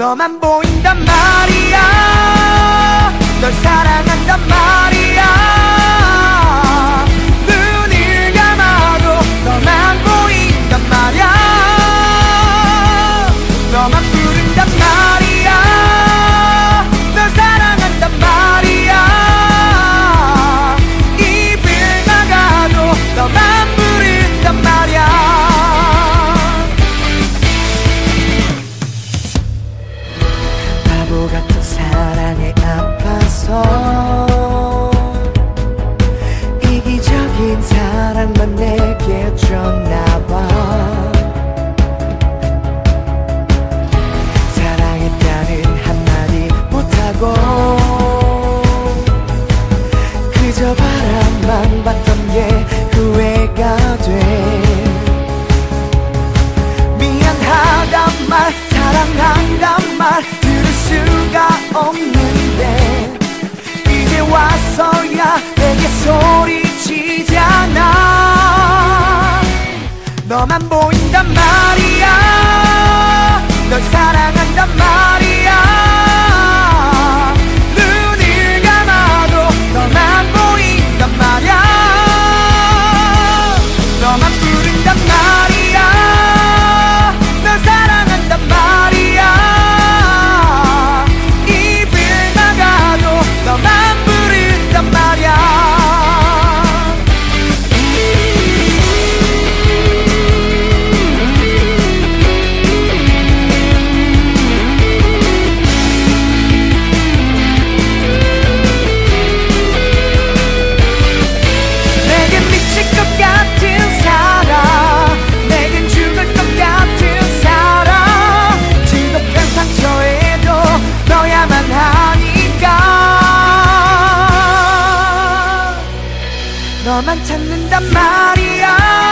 너만 보인단 말이야. 널 사랑한단 말이야. 눈을 감아도 너만 보인단 말이야. 너만 부른단 말이야. 널 사랑한단 말이야. 입을 막아도 너만 부른단 말이야. 바보 같은 사랑에 아파서 이기적인 사랑만 내게 줬나봐. 사랑했다는 한마디 못하고 그저 바람만 봤던 게 후회가 돼. 미안하단 말, 사랑한단 말 들을 수가 없는데 이제 와서야 내게 소리치잖아. 너만 보인단 말이야. 널 사랑한단 말이야. 눈을 감아도 너만 보인단 말이야. 너만 부른단 말이야. 널 사랑한단 말이야. 입을 막아도 너만 부른단 말이야. 내겐 미칠 것 같은 사람, 내겐 죽을 것 같은 사람, 지독한 상처에도 너야만 하니까 너만 찾는단 말이야.